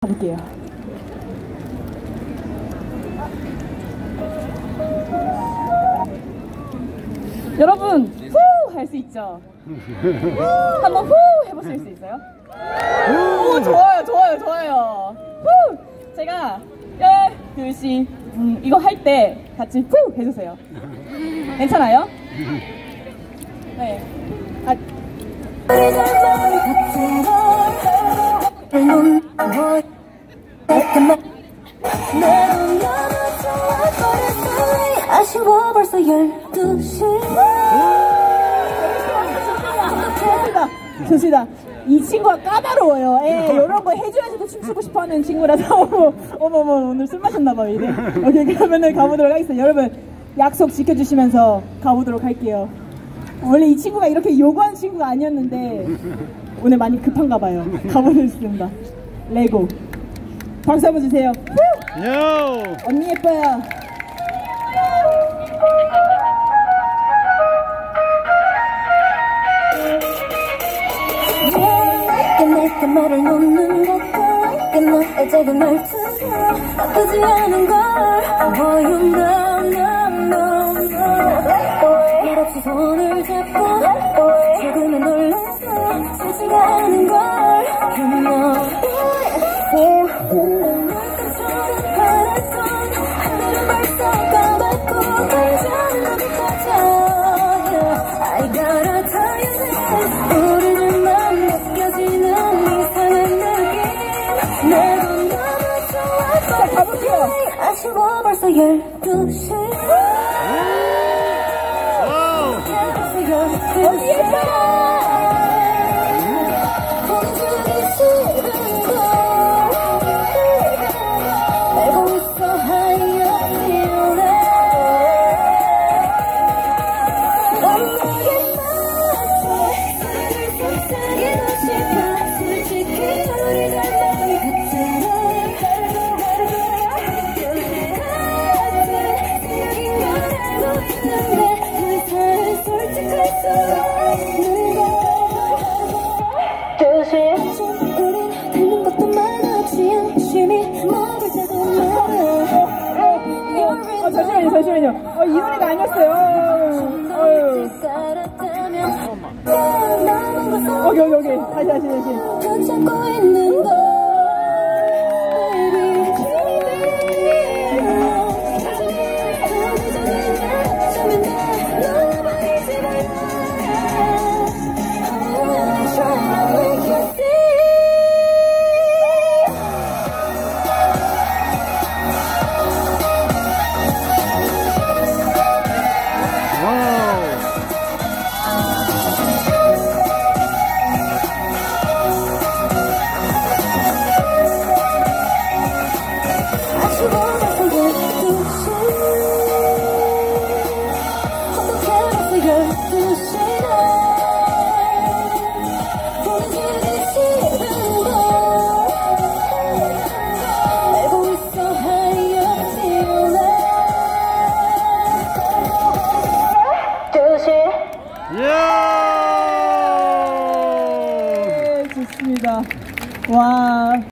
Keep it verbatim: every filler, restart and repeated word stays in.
가볼게요. 여러분 후 할 수 있죠? 한번 후 해보실 수 있어요? 오 좋아요 좋아요 좋아요. 후 제가 열둘씩 음, 이거 할 때 같이 후 해주세요. 괜찮아요? 네. 아. 아쉬워 벌써 열두 시. 좋습니다. 좋습니다. 이 친구가 까다로워요. 예, 이런 거 해줘야지 춤추고 싶어하는 친구라서 어머 어머 어머 오늘 술 마셨나봐요 이래. 오케이 그러면은 가보도록 하겠습니다. 여러분 약속 지켜주시면서 가보도록 할게요. 원래 이 친구가 이렇게 요구하는 친구가 아니었는데 오늘 많이 급한가 봐요. 가보겠습니다. 레고 박수 한번 주세요. 요! 언니 예뻐요. 내게 말을 놓는 것도 끝나 작은 말투가 나쁘지 않은 걸 보여. No no no no 말없이 손을 잡고 조금은 놀라서 쉽지가 않은 걸 You know 눈물처럼 바랬던 하늘은 벌써 까맣고 이제는 어디 가자. I gotta tell you this 우리들만 느껴지는 이상한 느낌 내도 너무 좋아 가볼게요. 아쉬워 벌써 열두 시. 언니 예뻐요. 어, 잠시만요, 잠시만요. 어, 이 노래가 아니었어요. 어휴. 어, 여기, 여기. 다시, 다시, 다시. 열두 시